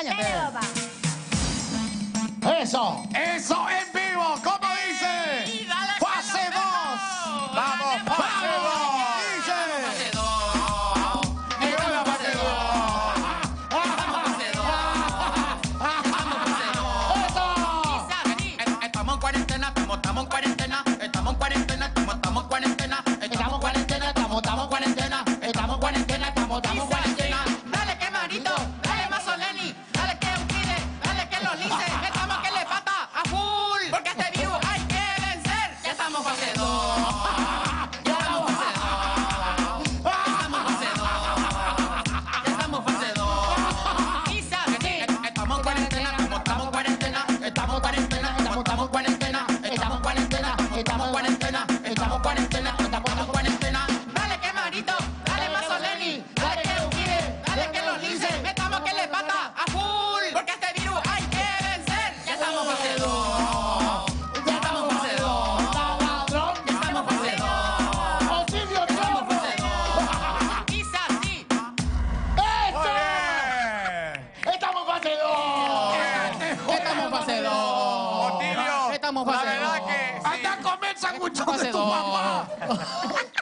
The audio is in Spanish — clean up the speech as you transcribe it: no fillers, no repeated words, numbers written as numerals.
Enséñame. Dale, papá. Eso. Eso en vivo. ¿Cómo dice? Y dale que Fase nos 2. vemos. Vamos, fase 2. Dice. Fase 2. Llegó la fase 2. Fase 2. Estamos en cuarentena, estamos en cuarentena, estamos en cuarentena, estamos en cuarentena, estamos en cuarentena, estamos en cuarentena, estamos en cuarentena, estamos en cuarentena. Dale que Marito, dale Mazzoleni, dale que Euclides, dale que los lices, estamos que le pata a full, porque este virus hay que vencer. Ya estamos fase 2. Ya estamos fase 2. Estamos fase 2. Ya estamos fase 2. Quizás sí. Estamos en cuarentena, estamos en cuarentena, estamos en cuarentena, estamos en cuarentena, estamos en cuarentena, estamos en cuarentena, estamos en cuarentena, estamos en cuarentena. Dale que Marito, dale Mazzoleni, dale que Euclides, dale que los lices, estamos que le pata a full, porque este virus hay que vencer. Ya estamos fase 2. Ya estamos fase 2. Ya estamos fase 2. Auxilio, Estamos chavo. fase 2. Quizás sí. Muy bien. Estamos en fase 2. Estamos fase 2. Otilio, Estamos la fase verdad 2. que sí. Anda a comer sanguchón Fase de tu 2. mamá.